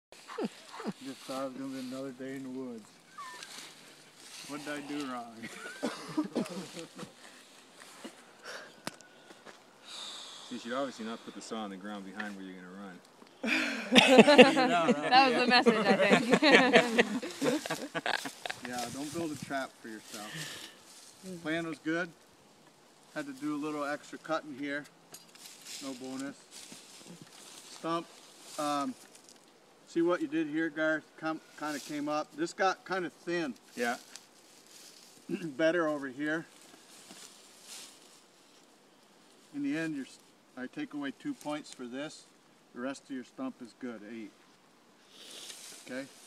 Just thought it was going to be another day in the woods. What did I do wrong? You should obviously not put the saw on the ground behind where you're going to run. That was the message, I think. Yeah, don't build a trap for yourself. Plan was good. Had to do a little extra cutting here. No bonus. Stump. See what you did here, Garth? Kind of came up. This got kind of thin. Yeah. Better over here. In the end, I take away 2 points for this. The rest of your stump is good, 8. Okay?